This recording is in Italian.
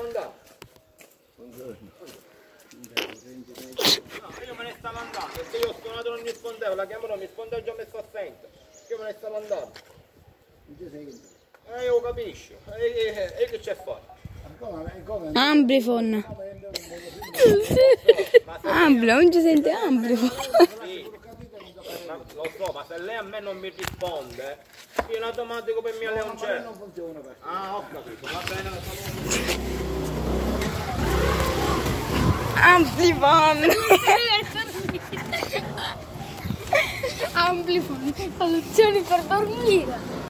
andando? Buongiorno. No, io me ne stavo andando, perché io ho suonato non mi rispondevo, la chiamo non mi rispondevo e già messo assente. Io me ne stavo andando. Non ti sei Io capisco. E che c'è fuori? Amplifon. Amplo, non ci sente Amplifon. Sì, lo so, ma se lei a me non mi risponde, io in automatico per mia lei non c'è. non funziona per Ah, ho capito, va bene. Amplifon. Amplifon. Soluzioni per dormire.